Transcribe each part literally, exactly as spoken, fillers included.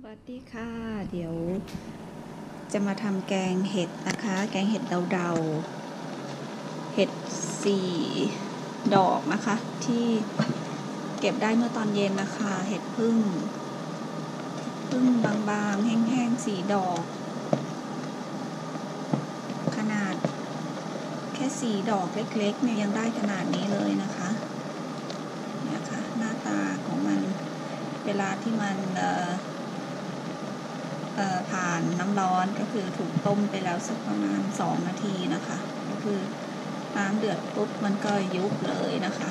วัสดีค่ะเดี๋ยวจะมาทำแกงเห็ดนะคะแกงเห็ดเดาๆเห็ดสี่ดอกนะคะที่เก็บได้เมื่อตอนเย็นนะคะเห็ดพึ่งพึ่งบางๆแห้งๆสี่ดอกขนาดแค่สี่ดอกเล็กๆเนี่ยยังได้ขนาดนี้เลยนะคะเนี่ยค่ะหน้าตาของมันเวลาที่มันเอ่อผ่านน้ำร้อนก็คือถูกต้มไปแล้วสักประมาณสองนาทีนะคะก็คือน้ำเดือดปุ๊บมันก็ยุบเลยนะคะ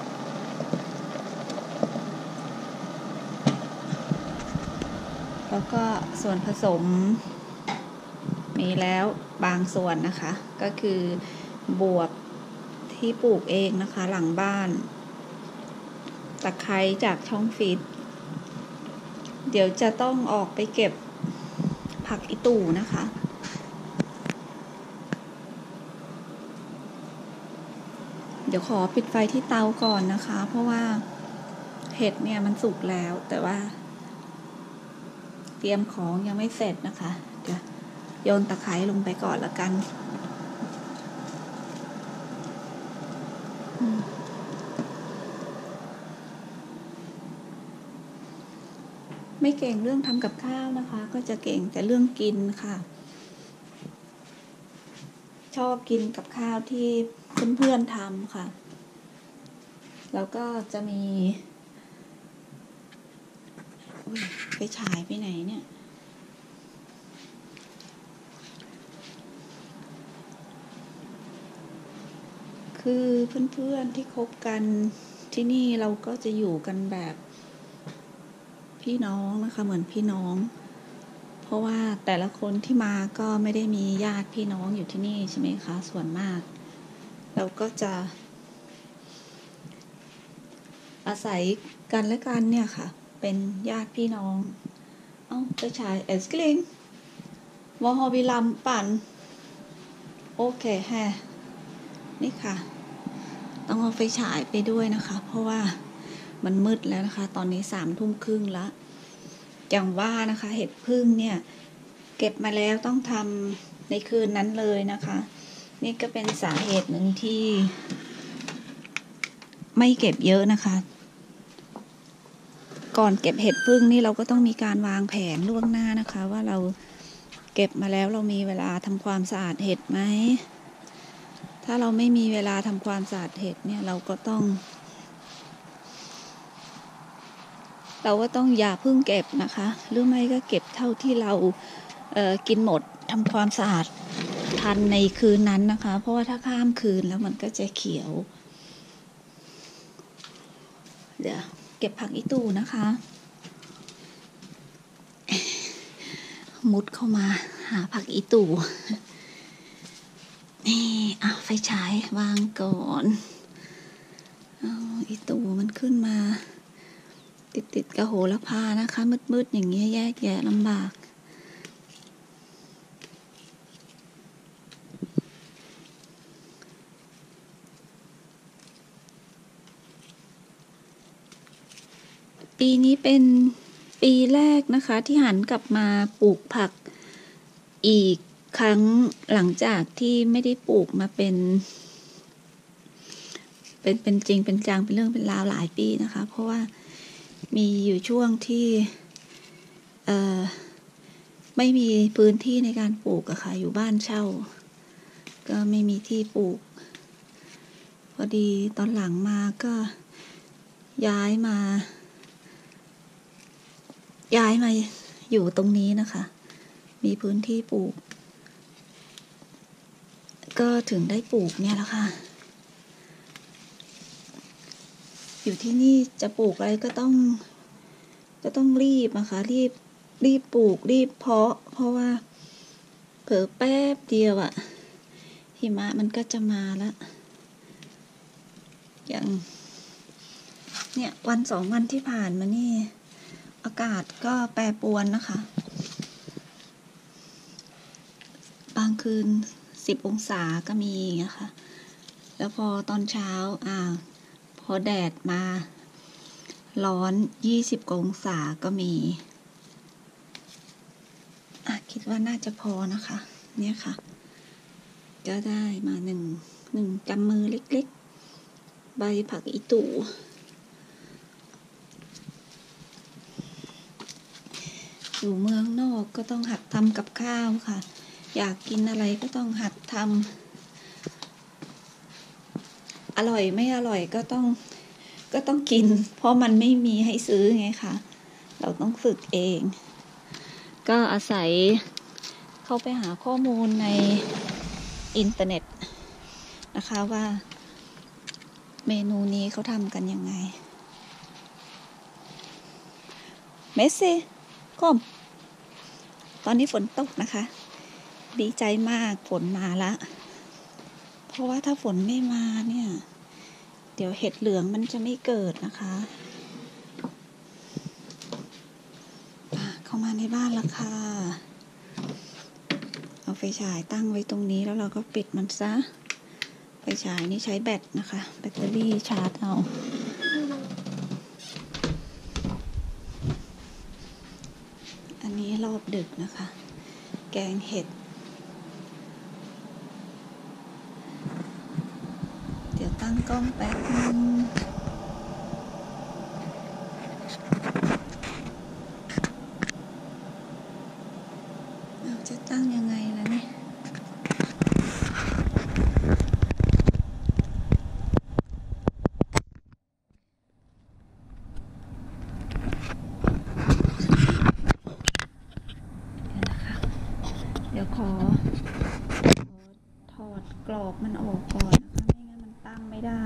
แล้วก็ส่วนผสมมีแล้วบางส่วนนะคะก็คือบวบที่ปลูกเองนะคะหลังบ้านตะไคร้จากช่องฟีดเดี๋ยวจะต้องออกไปเก็บผักอีตู่นะคะเดี๋ยวขอปิดไฟที่เตาก่อนนะคะเพราะว่าเห็ดเนี่ยมันสุกแล้วแต่ว่าเตรียมของยังไม่เสร็จนะคะเดี๋ยวโยนตะไคร้ลงไปก่อนละกันไม่เก่งเรื่องทำกับข้าวนะคะก็จะเก่งแต่เรื่องกินค่ะชอบกินกับข้าวที่เพื่อนๆทำค่ะแล้วก็จะมีไปฉายไปไหนเนี่ยคือเพื่อนๆที่คบกันที่นี่เราก็จะอยู่กันแบบพี่น้องนะคะเหมือนพี่น้องเพราะว่าแต่ละคนที่มาก็ไม่ได้มีญาติพี่น้องอยู่ที่นี่ใช่ไหมคะส่วนมากเราก็จะอาศัยกันและกันเนี่ยค่ะเป็นญาติพี่น้องเอ้าไปฉายเอสกลิงวอฮอบิลัมปั่นโอเคแฮนี่ค่ะต้องเอาไฟฉายไปด้วยนะคะเพราะว่ามันมืดแล้วนะคะตอนนี้สามทุ่มครึ่งแล้วอย่างว่านะคะเห็ดพึ่งเนี่ยเก็บมาแล้วต้องทำในคืนนั้นเลยนะคะนี่ก็เป็นสาเหตุหนึ่งที่ไม่เก็บเยอะนะคะก่อนเก็บเห็ดพึ่งนี่เราก็ต้องมีการวางแผนล่วงหน้านะคะว่าเราเก็บมาแล้วเรามีเวลาทำความสะอาดเห็ดไหมถ้าเราไม่มีเวลาทำความสะอาดเห็ดเนี่ยเราก็ต้องเราก็ต้องอย่าเพิ่งเก็บนะคะหรือไม่ก็เก็บเท่าที่เราเอ่อกินหมดทำความสะอาดทันในคืนนั้นนะคะเพราะว่าถ้าข้ามคืนแล้วมันก็จะเขียวเดี๋ยวเก็บผักอีตู่นะคะมุดเข้ามาหาผักอีตู่นี่เอาไฟฉายวางก่อนเอาอีตู่มันขึ้นมาติดติดกระโหระพานะคะมืดๆอย่างเงี้ยแยกแยะลำบากปีนี้เป็นปีแรกนะคะที่หันกลับมาปลูกผักอีกครั้งหลังจากที่ไม่ได้ปลูกมาเป็นเป็นเป็นจริงเป็นจังเป็นเรื่องเป็นราวหลายปีนะคะเพราะว่ามีอยู่ช่วงที่เอ่อไม่มีพื้นที่ในการปลูกอะค่ะอยู่บ้านเช่าก็ไม่มีที่ปลูกพอดีตอนหลังมาก็ย้ายมาย้ายมาอยู่ตรงนี้นะคะมีพื้นที่ปลูกก็ถึงได้ปลูกเนี่ยแหละค่ะอยู่ที่นี่จะปลูกอะไรก็ต้องก็ต้องรีบนะคะรีบรีบปลูกรีบเพาะเพราะว่าเผลอแป๊บเดียวอะหิมะมันก็จะมาแล้วอย่างเนี่ยวันสองวันที่ผ่านมานี่อากาศก็แปรปรวนนะคะบางคืนสิบองศาก็มีนะคะแล้วพอตอนเช้าอ่าพอแดดมาร้อนยี่สิบองศาก็มีว่าน่าจะพอนะคะเนี่ยค่ะก็ได้มาหนึ่งหนึ่งกำมือเล็กๆใบผักอีตู่อยู่เมืองนอกก็ต้องหัดทำกับข้าวค่ะอยากกินอะไรก็ต้องหัดทำอร่อยไม่อร่อยก็ต้องก็ต้องกินเพราะมันไม่มีให้ซื้อไงคะเราต้องฝึกเองก็อาศัยเข้าไปหาข้อมูลในอินเทอร์เน็ตนะคะว่าเมนูนี้เขาทำกันยังไงเมสซี่คอมตอนนี้ฝนตกนะคะดีใจมากฝนมาละเพราะว่าถ้าฝนไม่มาเนี่ยเดี๋ยวเห็ดเหลืองมันจะไม่เกิดนะคะเข้ามาในบ้านแล้วค่ะเอาไฟฉายตั้งไว้ตรงนี้แล้วเราก็ปิดมันซะไฟฉายนี่ใช้แบตนะคะแบตเตอรี่ชาร์จเอาอันนี้รอบดึกนะคะแกงเห็ดเดี๋ยวตั้งกล้องแป๊บนึงเราจะตั้งยังไงล่ะเนี่ยเดี๋ยวขอถอดกรอบมันออกก่อนนะคะไม่งั้นมันตั้งไม่ได้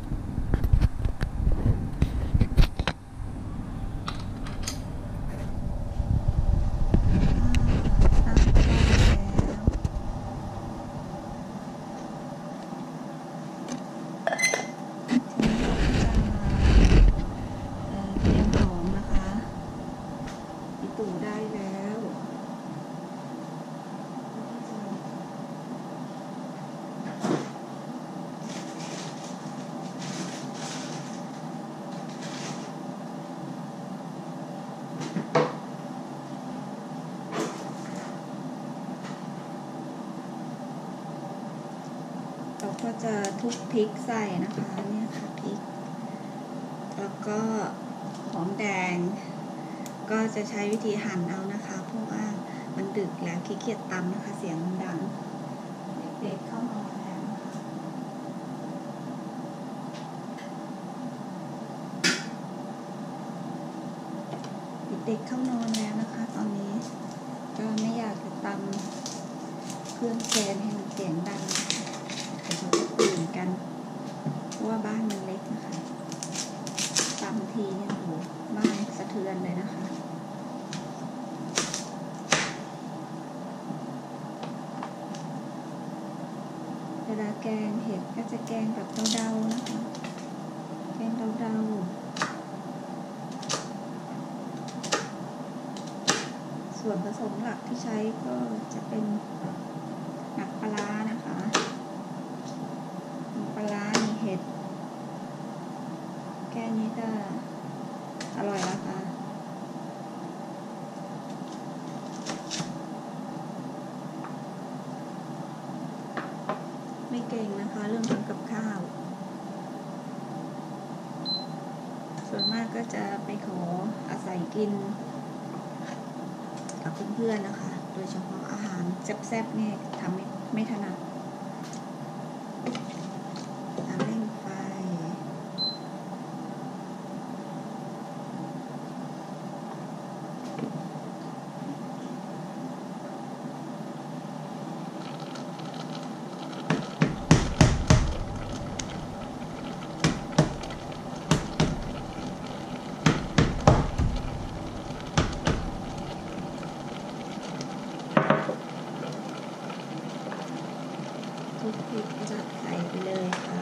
เราก็จะทุบพริกใส่นะคะเนี่ยค่ะพริกแล้วก็หอมแดงก็จะใช้วิธีหั่นเอานะคะเพราะว่ามันดึกแล้วขี้เกียจตำนะคะเสียงมันดังเด็กๆเข้านอนแล้วเด็กๆเข้านอนแล้วนะคะตอนนี้ก็ไม่อยากจะตำเครื่องแกงให้มันเสียงดังเดี๋ยวเขาจะตื่นกันเพราะว่าบ้านมันเล็กนะคะตำทีเนี่ยโหบ้านสะเทือนเลยนะคะเวลาแกงเห็ดก็จะแกงแบบเดาๆนะคะแกงเดาๆส่วนผสมหลักที่ใช้ก็จะเป็นหนักปลาร้านะคะปลาร้ามีเห็ดแค่นี้ก็อร่อยแล้วค่ะไม่เก่งนะคะเรื่องทำกับข้าวส่วนมากก็จะไปขออาศัยกินกับเพื่อนๆนะคะโดยเฉพาะอาหารแซ่บๆเนี่ยทำไม่ไม่ถนัดเร่งไฟทุกพริกจัดใส่ไปเลยค่ะ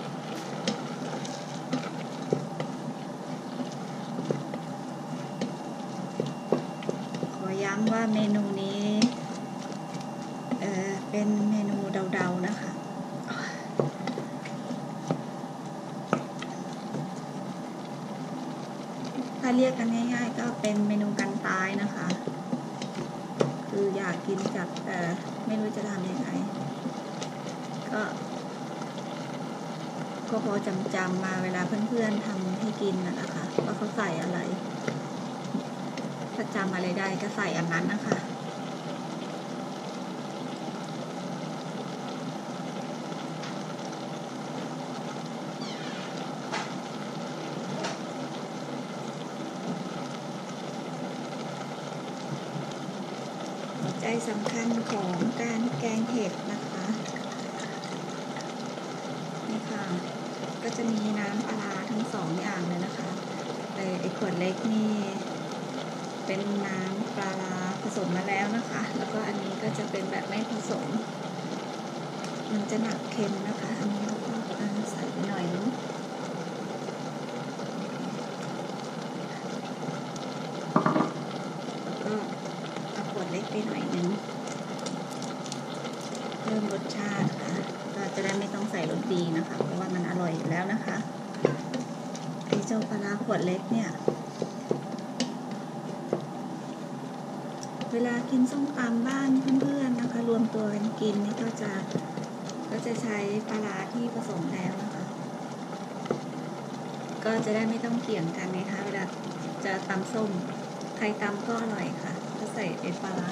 ขอย้ำว่าเมนูนี้เอ่อเป็นเมนูเดาๆนะคะถ้าเรียกกันง่ายๆก็เป็นเมนูกันตายนะคะคืออยากกินก็พอจำๆมาเวลาเพื่อนๆทำให้กินนะคะว่าเขาใส่อะไรถ้าจำอะไรได้ก็ใส่อันนั้นนะคะใจสำคัญของการแกงเห็ดนะคะนี่ค่ะก็จะมีน้ำปลาทั้งสองอย่างเลยนะคะไอ้ขวดเล็กนี่เป็นน้ำปลาผสมมาแล้วนะคะแล้วก็อันนี้ก็จะเป็นแบบไม่ผสมมันจะหนักเค็มนะคะอันนี้เราก็ใส่ไปหน่อยนึงแล้วก็เอาขวดเล็กไปหน่อยนึงเพิ่มรสชาติค่ะก็จะได้ไม่ต้องใส่รสดีนะคะเพราะว่ามันอร่อยอยู่แล้วนะคะไอ้เจ้าปลาขวดเล็กเนี่ยเวลากินส้มตำบ้านเพื่อนๆนะคะรวมตัวกันกินนี่ก็จะก็จะใช้ปลาที่ผสมแล้วนะคะก็จะได้ไม่ต้องเกี่ยงกันนะคะเวลาจะตำส้มใครตำก็อร่อยค่ะก็ใส่ไอ้ปลา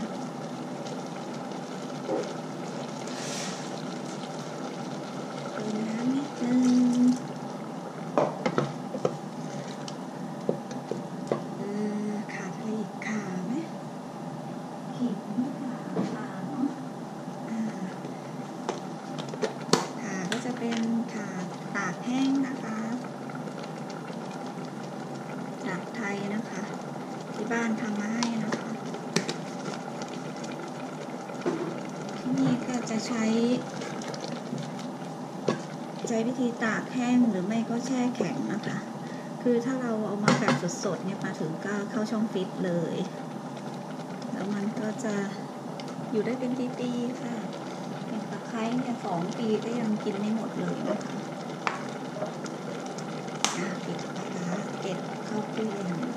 เป็นถาดตากแห้งนะคะจากไทยนะคะที่บ้านทำมาให้นะคะที่นี่ก็จะใช้ใช้วิธีตากแห้งหรือไม่ก็แช่แข็งนะคะคือถ้าเราเอามาแบบสดๆเนี่ยมาถึงก็เข้าช่องฟิตเลยแล้วมันก็จะอยู่ได้เป็นปีๆค่ะตะไคร้เนี่ยสองปีก็ยังกินไม่หมดเลยนะคะปิดปลาเก็บเข้าตู้เย็น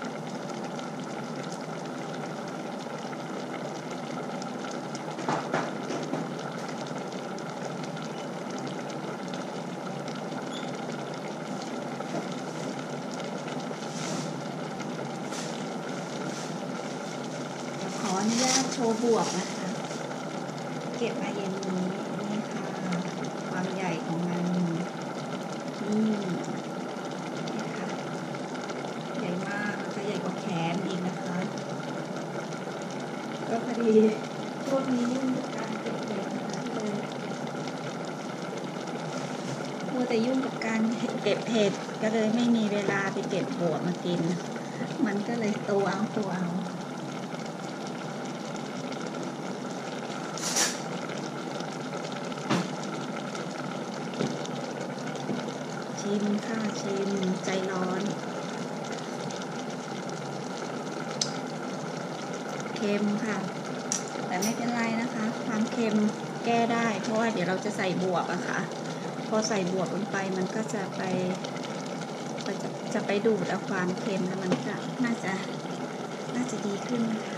ขออนุญาตโชว์บวบนะคะเก็บมาเย็นนี้นี่ค่ะความใหญ่ของมันนี่นี่ค่ะใหญ่มากจะใหญ่กว่าแขนอีกนะคะก็พอดีพวกนี้ยุ่งกับการเก็บเห็ดนะคะเลยมัวแต่ยุ่งกับการเก็บเห็ดก็เลยไม่มีเวลาไปเก็บบวบมากินมันก็เลยตัวเอาตัวเอาชิมค่ะชิมใจร้อนเค็มค่ะแต่ไม่เป็นไรนะคะความเค็มแก้ได้เพราะว่าเดี๋ยวเราจะใส่บวบอะค่ะพอใส่บวบลงไปมันก็จะไปจะจะไปดูดเอาความเค็มแล้วมันก็น่าจะน่าจะดีขึ้นนะคะ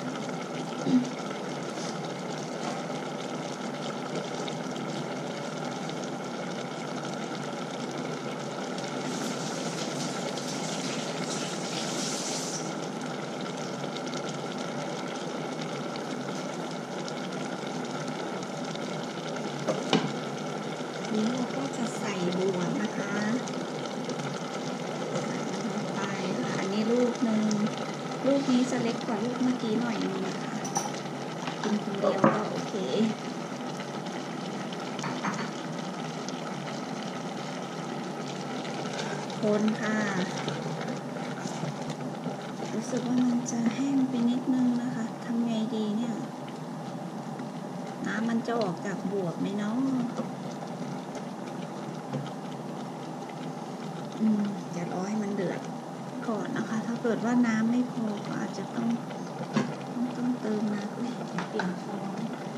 นี้เราก็จะใส่บวบนะคะใส่ลงไปค่ะอันนี้ลูกหนึ่งลูกนี้จะเล็กกว่าลูกเมื่อกี้หน่อยนึงนะคะกินคนเดียวก็โอเคคนค่ะรู้สึกว่ามันจะแห้งไปนิดนึงนะคะทำไงดีเนี่ยน้ำมันจะออกจากบวบไหมเนาะอืมเดี๋ยวรอให้มันเดือดก่อนนะคะถ้าเกิดว่าน้ำไม่พอก็อาจจะต้องต้องต้องเติมน้ำเปลี่ยนฟอง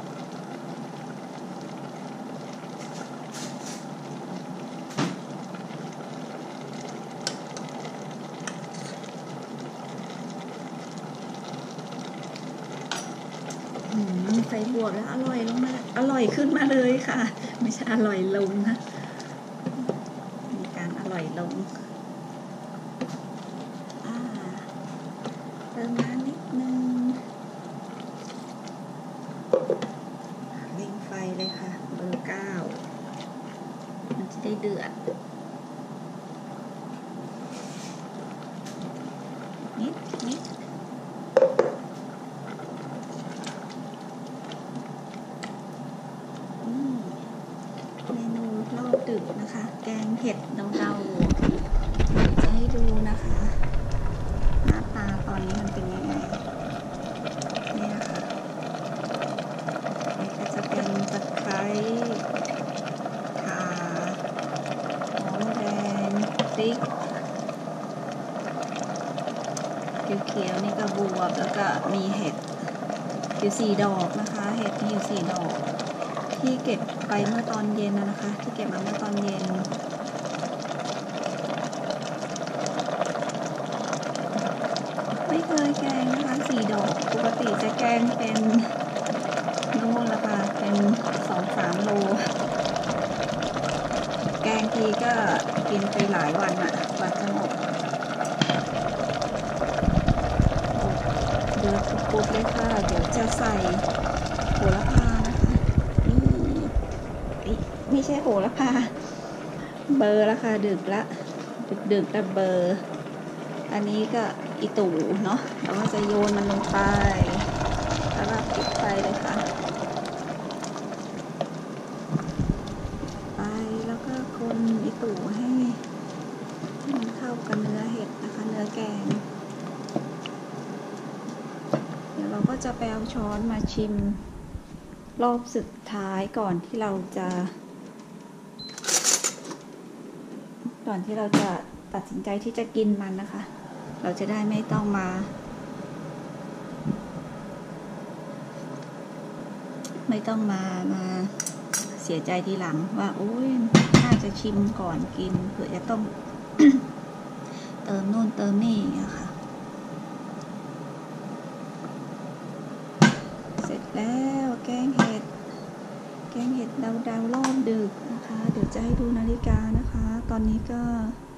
ใส่บวบแล้วอร่อยลงมาอร่อยขึ้นมาเลยค่ะไม่ใช่อร่อยลงนะลงอ่าเติมน้ำนิดนึงเร่งไฟเลยค่ะเบอร์เก้ามันจะได้เดือดนิดนิดเมนูรอบดึกนะคะ แกงเห็ดเดาๆจะให้ดูนะคะหน้าตาตอนนี้มันเป็นยังไงนี่นะคะนี่ก็จะเป็นตะไคร้ข่าหอมแดงพริกเขียวๆนี่ก็บวบแล้วก็มีเห็ดอยู่สี่ดอกนะคะเห็ดมีอยู่สี่ดอกที่เก็บไปเมื่อตอนเย็นนะคะที่เก็บมาเมื่อตอนเย็นไม่เคยแกงนะคะสี่ดอกปกติจะแกงเป็นนู่นละค่ะเป็นสองสามโลแกงทีก็กินไปหลายวันอะกว่าจะหมดเดือดปุดๆเลยค่ะเดี๋ยวจะใส่โหระพานะคะนี่ไม่ใช่โหระพาเบอร์ละค่ะดึกละดึกดึกแต่เบอร์อันนี้ก็อีตู่เนาะเราก็จะโยนมันลงไปแล้วก็ปิดไฟเลยค่ะไปแล้วก็คนอีตู่ให้มันเข้ากับเนื้อเห็ดนะคะเนื้อแกงเดี๋ยวเราก็จะไปเอาช้อนมาชิมรอบสุดท้ายก่อนที่เราจะก่อนที่เราจะตัดสินใจที่จะกินมันนะคะเราจะได้ไม่ต้องมาไม่ต้องมามาเสียใจทีหลังว่าโอ้ยน่าจะชิมก่อนกินเผื่อจะต้อง เติมโน่นเติมนี่นะคะเสร็จแล้วแกงเห็ดแกงเห็ดดาวๆรอบดึกนะคะเดี๋ยวจะให้ดูนาฬิกานะคะตอนนี้ก็